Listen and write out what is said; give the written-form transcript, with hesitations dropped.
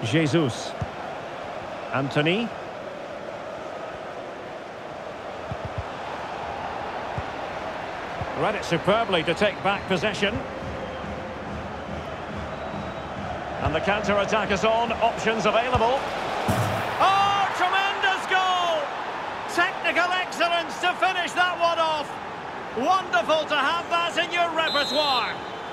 Jesus. Anthony. Read it superbly to take back possession. And the counter-attack is on. Options available. Oh, tremendous goal! Technical excellence to finish that one off. Wonderful to have that in your repertoire.